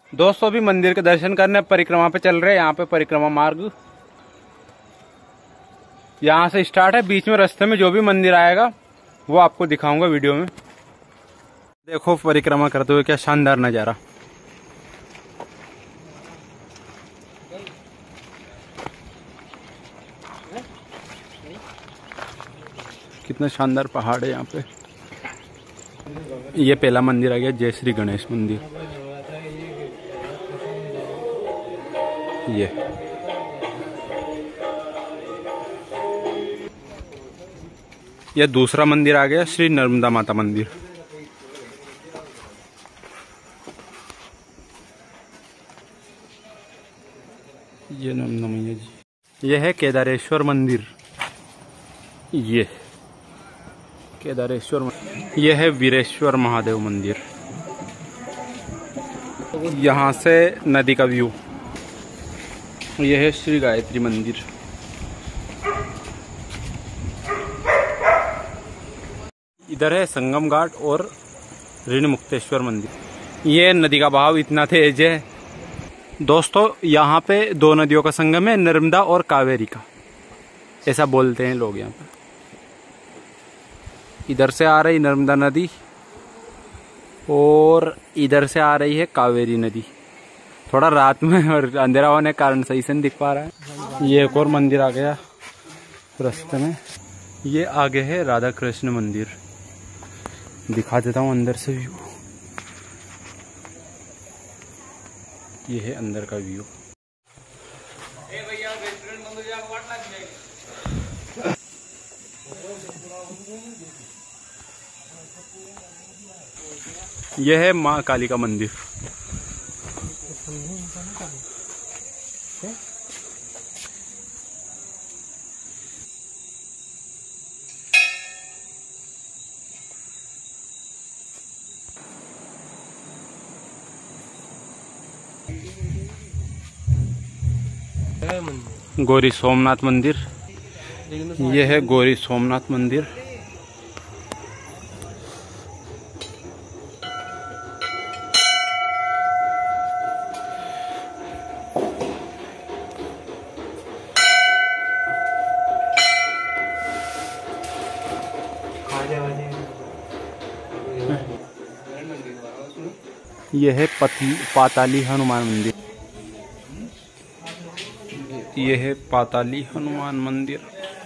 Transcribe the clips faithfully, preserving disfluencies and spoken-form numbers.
दोस्तों भी मंदिर के दर्शन करने परिक्रमा पे चल रहे हैं। यहाँ पे परिक्रमा मार्ग यहाँ से स्टार्ट है। बीच में रास्ते में जो भी मंदिर आएगा वो आपको दिखाऊंगा वीडियो में। देखो परिक्रमा करते हुए क्या शानदार नजारा। कितना शानदार पहाड़ है यहाँ पे। ये पहला मंदिर आ गया जय श्री गणेश मंदिर। ये ये दूसरा मंदिर आ गया श्री नर्मदा माता मंदिर। ये नर्मदा मैया जी। ये है केदारेश्वर मंदिर। ये केदारेश्वर मंदिर। यह है वीरेश्वर महादेव मंदिर। यहाँ से नदी का व्यू। यह है श्री गायत्री मंदिर। इधर है संगम घाट और ऋण मुक्तेश्वर मंदिर। ये नदी का बहाव इतना तेज है दोस्तों। यहाँ पे दो नदियों का संगम है, नर्मदा और कावेरी का, ऐसा बोलते हैं लोग यहाँ पे। इधर से आ रही नर्मदा नदी और इधर से आ रही है कावेरी नदी। थोड़ा रात में और अंधेरा होने के कारण सही से नहीं दिख पा रहा है। ये एक और मंदिर आ गया रास्ते में। ये आगे है राधा कृष्ण मंदिर। दिखा देता हूँ अंदर से व्यू। ये है अंदर का व्यू। यह है माँ काली का मंदिर। गौरी सोमनाथ मंदिर। यह है गौरी सोमनाथ मंदिर। यह है पतली पाताली हनुमान मंदिर। यह है पाताली हनुमान मंदिर।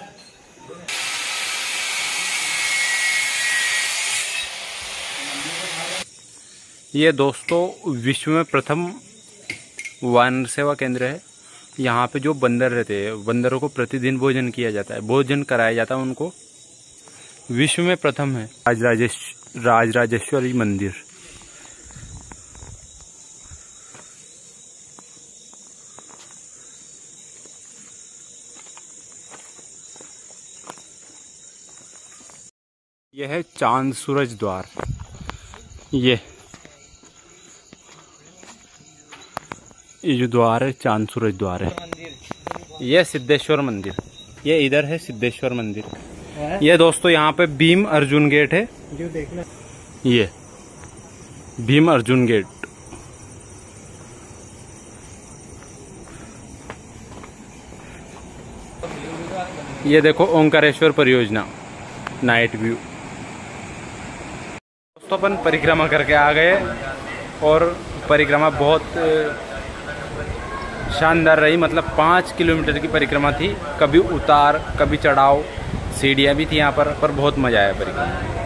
ये दोस्तों विश्व में प्रथम वानर सेवा केंद्र है। यहाँ पे जो बंदर रहते हैं, बंदरों को प्रतिदिन भोजन किया जाता है, भोजन कराया जाता है उनको। विश्व में प्रथम है राज राजेश राज राजेश्वरी मंदिर। यह है चांद सूरज द्वार। ये ये जो द्वार है चांद सूरज द्वार है। यह सिद्धेश्वर मंदिर। ये इधर है सिद्धेश्वर मंदिर। ये दोस्तों यहाँ पे भीम अर्जुन गेट है। जो देखना ये भीम अर्जुन गेट। ये देखो ओंकारेश्वर परियोजना नाइट व्यू। दोस्तों अपन परिक्रमा करके आ गए और परिक्रमा बहुत शानदार रही। मतलब पाँच किलोमीटर की परिक्रमा थी। कभी उतार कभी चढ़ाव, सीढ़ियाँ भी थी यहाँ पर पर बहुत मजा आया परिक्रमा।